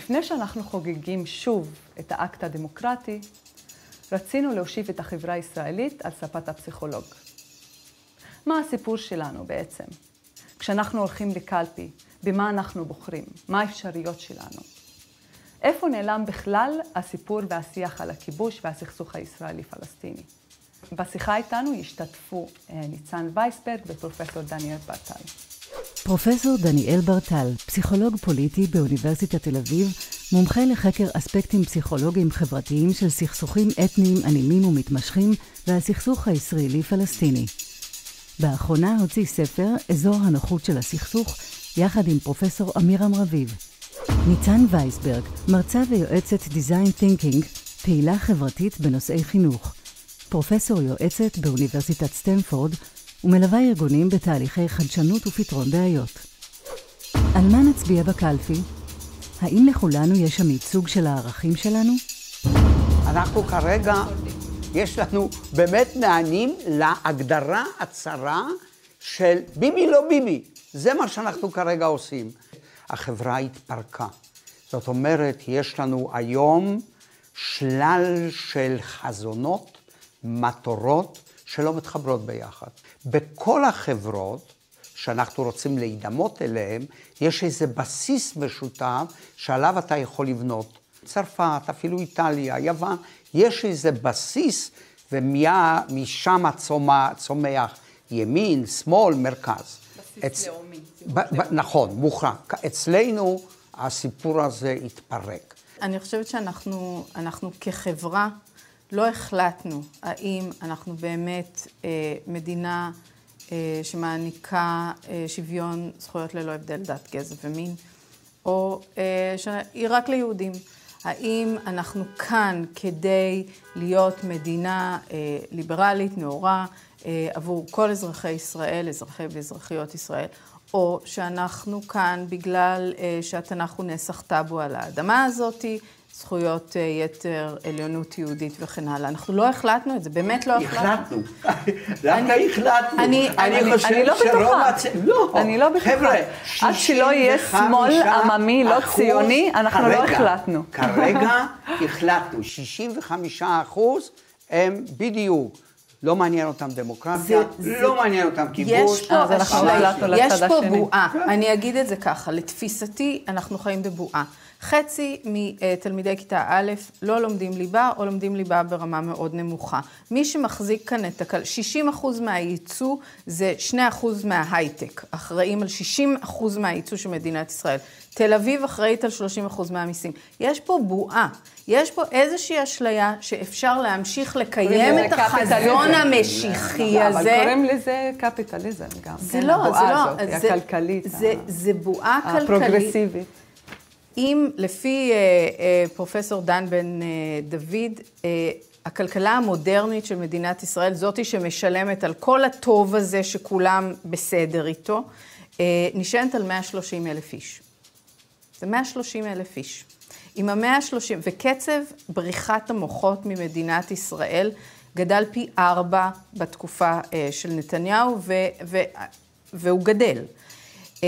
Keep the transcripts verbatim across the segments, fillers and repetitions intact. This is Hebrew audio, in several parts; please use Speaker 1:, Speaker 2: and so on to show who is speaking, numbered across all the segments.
Speaker 1: לפני שאנחנו חוגגים שוב את האקט הדמוקרטי, רצינו להושיב את החברה הישראלית על ספת הפסיכולוג. מה הסיפור שלנו בעצם? כשאנחנו הולכים לקלפי, במה אנחנו בוחרים? מה האפשריות שלנו? איפה נעלם בכלל הסיפור והשיח על הכיבוש והסכסוך הישראלי-פלסטיני? בשיחה איתנו ישתתפו ניצן וייסברג ופרופסור דניאל ברטל.
Speaker 2: פרופסור דניאל ברטל, פסיכולוג פוליטי באוניברסיטת תל אביב, מומחה לחקר אספקטים פסיכולוגיים חברתיים של סכסוכים אתניים אלימים ומתמשכים והסכסוך הישראלי-פלסטיני. באחרונה הוציא ספר אזור הנוחות של הסכסוך יחד עם פרופסור אמירם רביב. ניצן וייסברג, מרצה ויועצת דיזיין תינקינג, פעילה חברתית בנושאי חינוך. פרופסור יועצת באוניברסיטת סטנפורד ומלווה ארגונים בתהליכי חדשנות ופתרון בעיות. על מה נצביע בקלפי? האם לכולנו יש שם ייצוג של הערכים שלנו?
Speaker 3: אנחנו כרגע, יש לנו באמת מענים להגדרה הצרה של ביבי לא ביבי. זה מה שאנחנו כרגע עושים. החברה התפרקה. זאת אומרת, יש לנו היום שלל של חזונות, מטרות, שלא מתחברות ביחד. בכל החברות שאנחנו רוצים להידמות אליהן, יש איזה בסיס משותף שעליו אתה יכול לבנות. צרפת, אפילו איטליה, יוון, יש איזה בסיס, ומשם צומח ימין, שמאל, מרכז.
Speaker 1: בסיס אצ... לאומי.
Speaker 3: ב- ב- נכון, מוכרח. אצלנו הסיפור הזה התפרק.
Speaker 4: אני חושבת שאנחנו אנחנו כחברה לא החלטנו האם אנחנו באמת אה, מדינה אה, שמעניקה אה, שוויון זכויות ללא הבדל דת, גזע ומין, או אה, שהיא רק ליהודים. האם אנחנו כאן כדי להיות מדינה אה, ליברלית, נאורה, אה, עבור כל אזרחי ישראל, אזרחי ואזרחיות ישראל, או שאנחנו כאן בגלל אה, שהתנ"ך הוא נסח טאבו על האדמה הזאת, זכויות יתר, עליונות יהודית וכן הלאה. אנחנו לא החלטנו את זה, באמת לא החלטנו.
Speaker 3: החלטנו. דווקא החלטנו.
Speaker 1: אני חושב שרוב...
Speaker 3: לא,
Speaker 1: אני לא בטוחה. עד שלא יהיה שמאל עממי, לא ציוני, אנחנו לא החלטנו.
Speaker 3: כרגע החלטנו. שישים וחמישה אחוז הם בדיוק. לא מעניין אותם דמוקרטיה, לא מעניין אותם כיבוש.
Speaker 4: יש פה בועה. אני אגיד את זה ככה. לתפיסתי, אנחנו חיים בבועה. חצי מתלמידי כיתה א' לא לומדים ליבה או לומדים ליבה ברמה מאוד נמוכה. מי שמחזיק כאן את הקל... שישים אחוז מהייצוא זה שני אחוז מההייטק. אחראים על שישים אחוז מהייצוא של מדינת ישראל. תל אביב אחראית על שלושים אחוז מהמיסים. יש פה בועה. יש פה איזושהי אשליה שאפשר להמשיך לקיים את החזון המשיחי הזה.
Speaker 1: אבל קוראים לזה קפיטליזם גם.
Speaker 4: זה לא, זה לא.
Speaker 1: היא הכלכלית.
Speaker 4: זה בועה כלכלית.
Speaker 1: הפרוגרסיבית.
Speaker 4: אם לפי אה, אה, פרופסור דן בן אה, דוד, אה, הכלכלה המודרנית של מדינת ישראל, זאתי שמשלמת על כל הטוב הזה שכולם בסדר איתו, אה, נשענת על מאה ושלושים אלף איש. זה מאה ושלושים אלף איש. עם ה-מאה ושלושים, וקצב בריחת המוחות ממדינת ישראל גדל פי ארבע בתקופה אה, של נתניהו, ו, ו, והוא גדל. אה,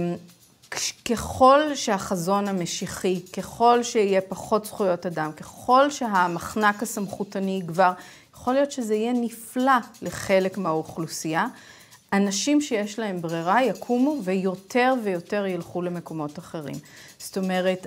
Speaker 4: ככל שהחזון המשיחי, ככל שיהיה פחות זכויות אדם, ככל שהמחנק הסמכותני יגבר, יכול להיות שזה יהיה נפלא לחלק מהאוכלוסייה. אנשים שיש להם ברירה יקומו ויותר ויותר ילכו למקומות אחרים. זאת אומרת,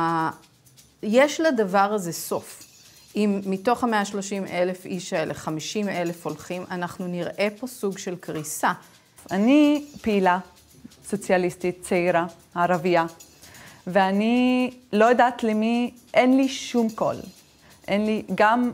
Speaker 4: יש לדבר הזה סוף. אם מתוך ה-מאה ושלושים אלף איש האלה, חמישים אלף הולכים, אנחנו נראה פה סוג של קריסה.
Speaker 1: אני פעילה. סוציאליסטית, צעירה, ערבייה, ואני לא יודעת למי, אין לי שום קול. אין לי, גם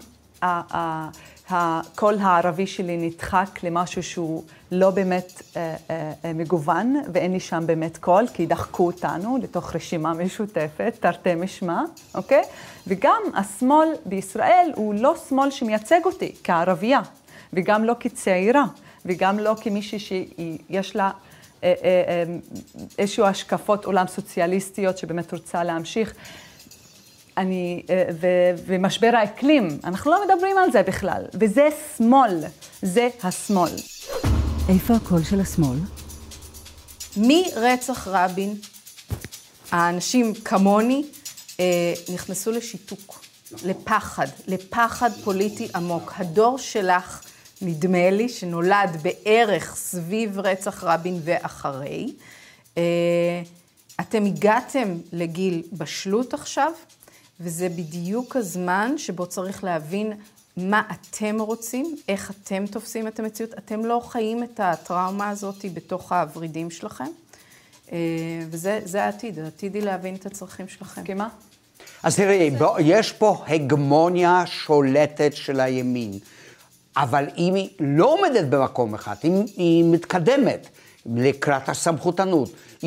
Speaker 1: הקול הערבי שלי נדחק למשהו שהוא לא באמת אה, אה, מגוון, ואין לי שם באמת קול, כי דחקו אותנו לתוך רשימה משותפת, תרתי משמע, אוקיי? וגם השמאל בישראל הוא לא שמאל שמייצג אותי כערבייה, וגם לא כצעירה, וגם לא כמישהי שיש לה איזשהו השקפות עולם סוציאליסטיות שבאמת רוצה להמשיך. אני, ומשבר האקלים, אנחנו לא מדברים על זה בכלל, וזה שמאל, זה השמאל.
Speaker 2: איפה הקול של השמאל?
Speaker 4: מרצח רבין, האנשים כמוני, נכנסו לשיתוק, לפחד, לפחד פוליטי עמוק. הדור שלך, נדמה לי, שנולד בערך סביב רצח רבין ואחרי, אתם הגעתם לגיל בשלות עכשיו, וזה בדיוק הזמן שבו צריך להבין מה אתם רוצים, איך אתם תופסים את המציאות. אתם לא חיים את הטראומה הזאת בתוך העברידים שלכם, וזה העתיד, העתיד היא להבין את הצרכים שלכם.
Speaker 1: כמה?
Speaker 3: אז תראי, יש פה הגמוניה שולטת של הימין, אבל אם היא לא עומדת במקום אחד, אם היא מתקדמת לקראת הסמכותנות,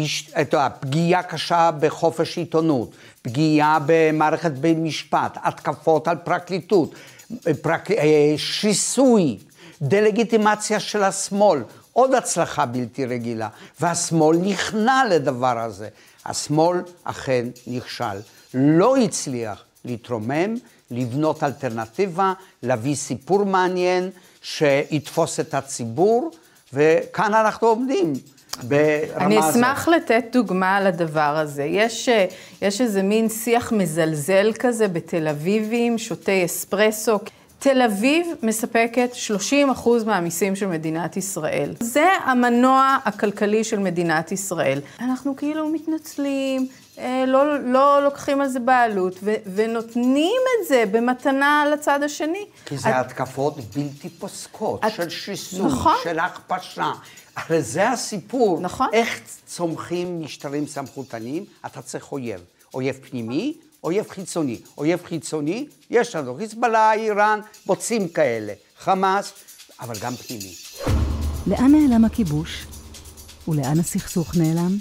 Speaker 3: פגיעה קשה בחופש עיתונות, פגיעה במערכת בית משפט, התקפות על פרקליטות, פרק... שיסוי, דלגיטימציה של השמאל, עוד הצלחה בלתי רגילה, והשמאל נכנע לדבר הזה. השמאל אכן נכשל, לא הצליח להתרומם, לבנות אלטרנטיבה, להביא סיפור מעניין שיתפוס את הציבור, וכאן אנחנו עומדים.
Speaker 4: אני אשמח לתת דוגמה על הדבר הזה. יש, יש איזה מין שיח מזלזל כזה בתל אביבים, שותי אספרסו. תל אביב מספקת שלושים אחוז מהמיסים של מדינת ישראל. זה המנוע הכלכלי של מדינת ישראל. אנחנו כאילו מתנצלים, לא, לא לוקחים על זה בעלות, ו, ונותנים את זה במתנה לצד השני.
Speaker 3: כי זה
Speaker 4: את...
Speaker 3: התקפות בלתי פוסקות, את... של שיסוי,
Speaker 4: נכון?
Speaker 3: של הכפשה. הרי זה הסיפור.
Speaker 4: נכון.
Speaker 3: איך צומחים משטרים סמכותניים? אתה צריך אויב. אויב פנימי, אויב חיצוני. אויב חיצוני, יש לנו חיזבאללה, איראן, מוצאים כאלה. חמאס, אבל גם פנימי.
Speaker 2: לאן נעלם הכיבוש? ולאן הסכסוך נעלם?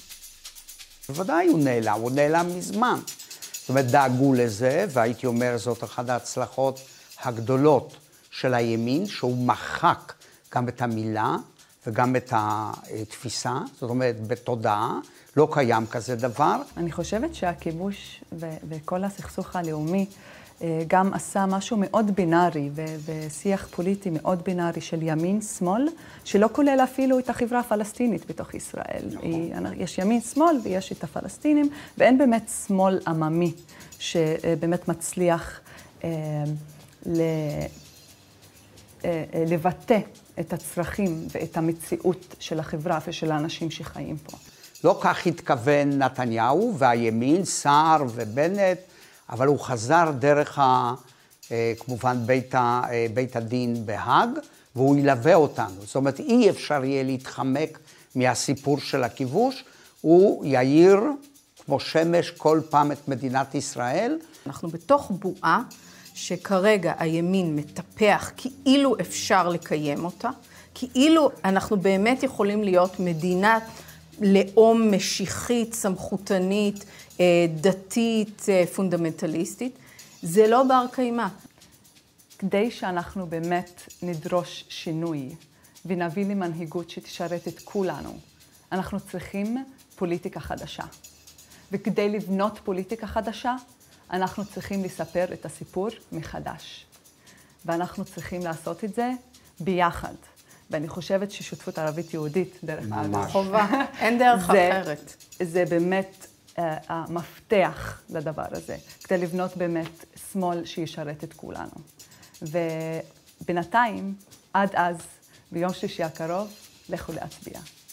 Speaker 3: בוודאי הוא נעלם, הוא נעלם מזמן. זאת אומרת, דאגו לזה, והייתי אומר, זאת אחת ההצלחות הגדולות של הימין, שהוא מחק גם את המילה וגם את התפיסה, זאת אומרת, בתודעה, לא קיים כזה דבר.
Speaker 1: אני חושבת שהכיבוש ו- וכל הסכסוך הלאומי גם עשה משהו מאוד בינארי, ו- ושיח פוליטי מאוד בינארי של ימין, שמאל, שלא כולל אפילו את החברה הפלסטינית בתוך ישראל. היא, יש ימין, שמאל ויש את הפלסטינים, ואין באמת שמאל עממי שבאמת מצליח אה, ל- אה, לבטא את הצרכים ואת המציאות של החברה ושל האנשים שחיים פה.
Speaker 3: לא כך התכוון נתניהו והימין, סער ובנט, אבל הוא חזר דרך, ה, כמובן, בית, ה, בית הדין בהאג, והוא ילווה אותנו. זאת אומרת, אי אפשר יהיה להתחמק מהסיפור של הכיבוש, הוא יאיר כמו שמש כל פעם את מדינת ישראל.
Speaker 4: אנחנו בתוך בועה שכרגע הימין מטפח כאילו אפשר לקיים אותה, כאילו אנחנו באמת יכולים להיות מדינת לאום משיחית, סמכותנית, דתית, פונדמנטליסטית. זה לא בר קיימא.
Speaker 1: כדי שאנחנו באמת נדרוש שינוי ונביא למנהיגות שתשרת את כולנו, אנחנו צריכים פוליטיקה חדשה. וכדי לבנות פוליטיקה חדשה, אנחנו צריכים לספר את הסיפור מחדש. ואנחנו צריכים לעשות את זה ביחד. ואני חושבת ששותפות ערבית יהודית, דרך אגב,
Speaker 4: חובה, אין דרך אחרת.
Speaker 1: זה באמת uh, המפתח לדבר הזה, כדי לבנות באמת שמאל שישרת את כולנו. ובינתיים, עד אז, ביום שישי הקרוב, לכו להצביע.